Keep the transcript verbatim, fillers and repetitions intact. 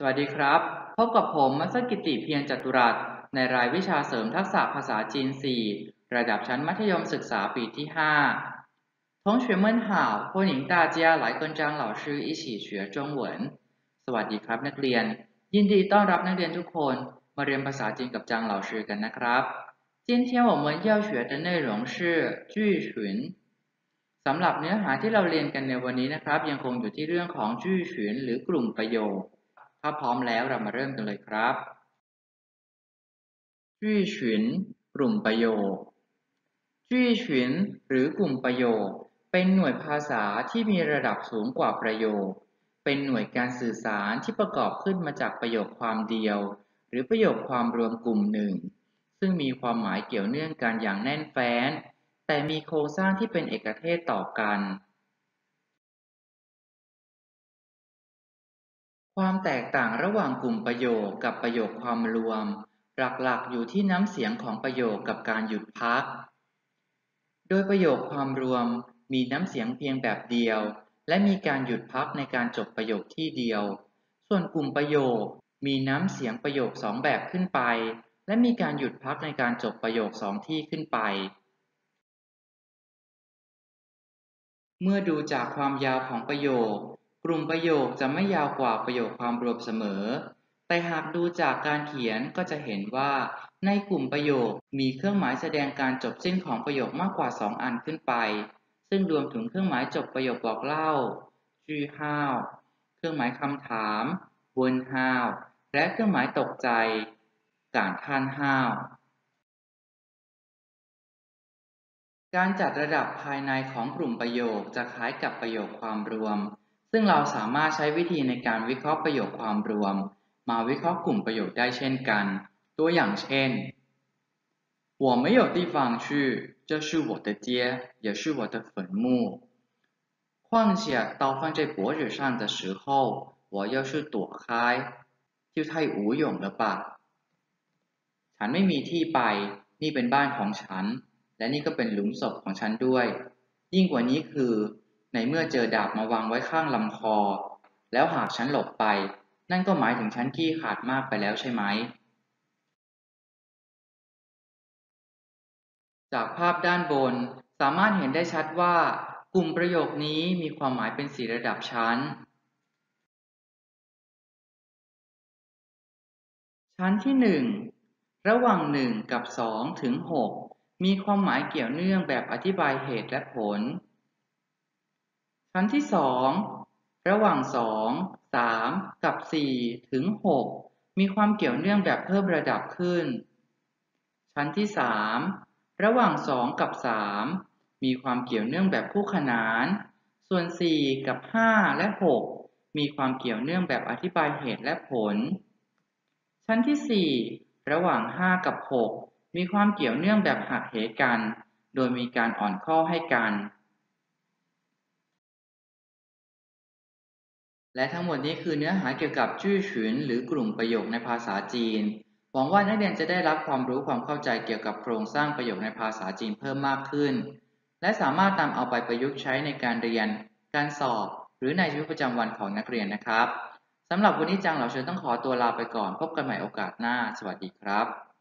สวัสดีครับพบกับผมมัสกิติเพียรจตุรัสในรายวิชาเสริมทักษะภาษาจีน สี่ ระดับชั้นมัธยมศึกษาปีที่ ห้า同学们好欢迎大家来跟张老师一起学中文สวัสดีครับนักเรียนยินดีต้อนรับนักเรียนทุกคนมาเรียนภาษาจีนกับจางเหล่าชื่อกันนะครับ今天我们要学的内容是句群สำหรับเนื้อหาที่เราเรียนกันในวันนี้นะครับยังคงอยู่ที่เรื่องของจื่อฉวนหรือกลุ่มประโยคถ้าพร้อมแล้วเรามาเริ่มกันเลยครับจื่อฉวนกลุ่มประโยคจื่อฉวนหรือกลุ่มประโยคเป็นหน่วยภาษาที่มีระดับสูงกว่าประโยคเป็นหน่วยการสื่อสารที่ประกอบขึ้นมาจากประโยคความเดียวหรือประโยคความรวมกลุ่มหนึ่งซึ่งมีความหมายเกี่ยวเนื่องกันอย่างแน่นแฟ้นแต่มีโครงสร้างที่เป็นเอกเทศต่อกันความแตกต่างระหว่างกลุ่มประโยคกับประโยคความรวมหลักๆอยู่ที่น้ำเสียงของประโยคกับการหยุดพักโดยประโยคความรวมมีน้ำเสียงเพียงแบบเดียวและมีการหยุดพักในการจบประโยคที่เดียวส่วนกลุ่มประโยคมีน้ำเสียงประโยคสองแบบขึ้นไปและมีการหยุดพักในการจบประโยคสองที่ขึ้นไปเมื่อดูจากความยาวของประโยคกลุ่มประโยคจะไม่ยาวกว่าประโยคความรวมเสมอแต่หากดูจากการเขียนก็จะเห็นว่าในกลุ่มประโยคมีเครื่องหมายแสดงการจบสิ้นของประโยคมากกว่าสองอันขึ้นไปซึ่งรวมถึงเครื่องหมายจบประโยคบอกเล่าจื่อห้าวเครื่องหมายคำถามเวินห้าวและเครื่องหมายตกใจการท่านห้าว การจัดระดับภายในของกลุ่มประโยคจะคล้ายกับประโยคความรวมซึ่งเราสามารถใช้วิธีในการวิเคราะห์ประโยคความรวมมาวิเคราะห์กลุ่มประโยคได้เช่นกันตัวอย่างเช่น我没有地方去这是我的家也是我的坟墓况且刀放在脖子上的时候我要是躲开就太无勇了吧ฉันไม่มีที่ไปนี่เป็นบ้านของฉันและนี่ก็เป็นหลุมศพของฉันด้วยยิ่งกว่านี้คือในเมื่อเจอดาบมาวางไว้ข้างลำคอแล้วหากฉันหลบไปนั่นก็หมายถึงฉันขี้ขลาดมากไปแล้วใช่ไหมจากภาพด้านบนสามารถเห็นได้ชัดว่ากลุ่มประโยคนี้มีความหมายเป็นสี่ระดับชั้นชั้นที่หนึ่งระหว่างหนึ่งกับสองถึงหกมีความหมายเกี่ยวเนื่องแบบอธิบายเหตุและผล ชั้นที่สองระหว่างสอง สามกับสี่ถึงหกมีความเกี่ยวเนื่องแบบเพิ่มระดับขึ้น ชั้นที่สามระหว่างสองกับสามมีความเกี่ยวเนื่องแบบคู่ขนานส่วนสี่กับห้าและหกมีความเกี่ยวเนื่องแบบอธิบายเหตุและผล ชั้นที่สี่ระหว่างห้ากับหกมีความเกี่ยวเนื่องแบบหักเหกันโดยมีการอ่อนข้อให้กันและทั้งหมดนี้คือเนื้อหาเกี่ยวกับจื่อฉวนหรือกลุ่มประโยคในภาษาจีนหวังว่านักเรียนจะได้รับความรู้ความเข้าใจเกี่ยวกับโครงสร้างประโยคในภาษาจีนเพิ่มมากขึ้นและสามารถนำเอาไปประยุกต์ใช้ในการเรียนการสอบหรือในชีวิตประจำวันของนักเรียนนะครับสำหรับวันนี้จางเหล่าเชิญต้องขอตัวลาไปก่อนพบกันใหม่โอกาสหน้าสวัสดีครับ